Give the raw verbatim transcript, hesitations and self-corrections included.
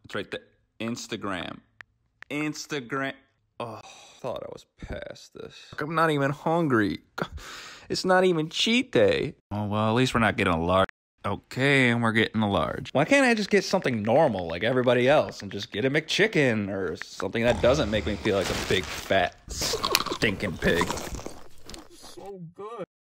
It's right there. Instagram. Instagram. Oh, I thought I was past this. I'm not even hungry. It's not even cheat day. Oh, well, at least we're not getting a large. Okay, and we're getting a large. Why can't I just get something normal like everybody else and just get a McChicken or something that doesn't make me feel like a big, fat, stinking pig?